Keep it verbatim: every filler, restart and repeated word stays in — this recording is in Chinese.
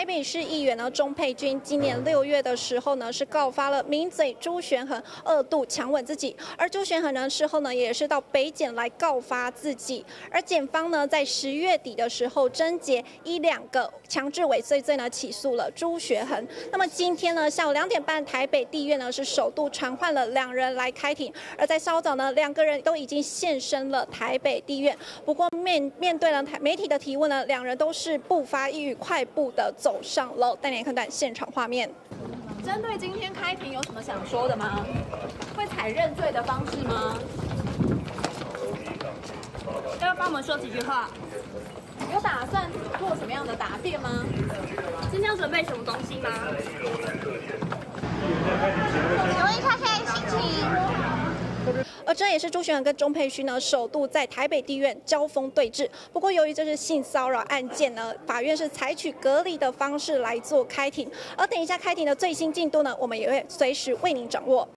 台北市议员呢钟佩君，今年六月的时候呢是告发了名嘴朱学恒二度强吻自己，而朱学恒呢事后呢也是到北检来告发自己，而检方呢在十月底的时候侦结一两个强制尾随罪呢起诉了朱学恒。那么今天呢下午两点半，台北地院呢是首度传唤了两人来开庭，而在稍早呢两个人都已经现身了台北地院。不过面面对了台媒体的提问呢，两人都是不发一语，快步的走上楼。带您看看现场画面。 针对今天开庭有什么想说的吗？会采认罪的方式吗？要不要帮我们说几句话？有打算做什么样的答辩吗？今天要准备什么东西吗？ 请问一下现在心情？ 而这也是朱学恒跟钟佩君呢首度在台北地院交锋对峙。不过由于这是性骚扰案件呢，法院是采取隔离的方式来做开庭。而等一下开庭的最新进度呢，我们也会随时为您掌握。